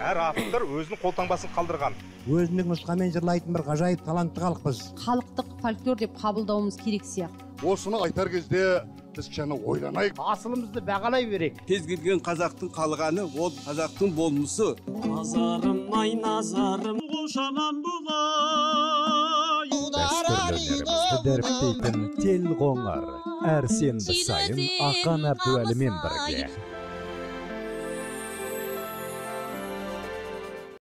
Әр авторлар өзінің қолтаңбасын қалдырған. Өзінің нұсқамен жырлайтын бір ғажайып талантты халықпыз. Халықтық фольклор деп қабылдауымыз керек сияқты. Осыны айтар кезде біз кішкене ойланайық. Асылымызды бағалай берейік. Кез келген қазақтың қалғаны ол қазақтың болмысы. Назарым ай назарым қошанан бұлай. Дәстүрлерімізді дәріптейтін тел қоңыр. Әр сенбі сайын Ақан Әбдуәлімен бірге.